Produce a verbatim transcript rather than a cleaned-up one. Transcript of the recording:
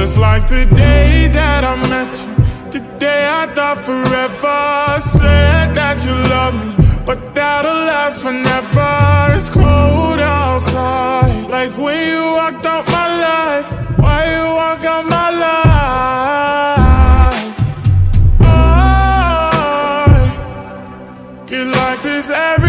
just like the day that I met you, the day I thought forever. Said that you love me, but that'll last forever. It's cold outside, like when you walked out my life. Why you walk out my life? I get like this every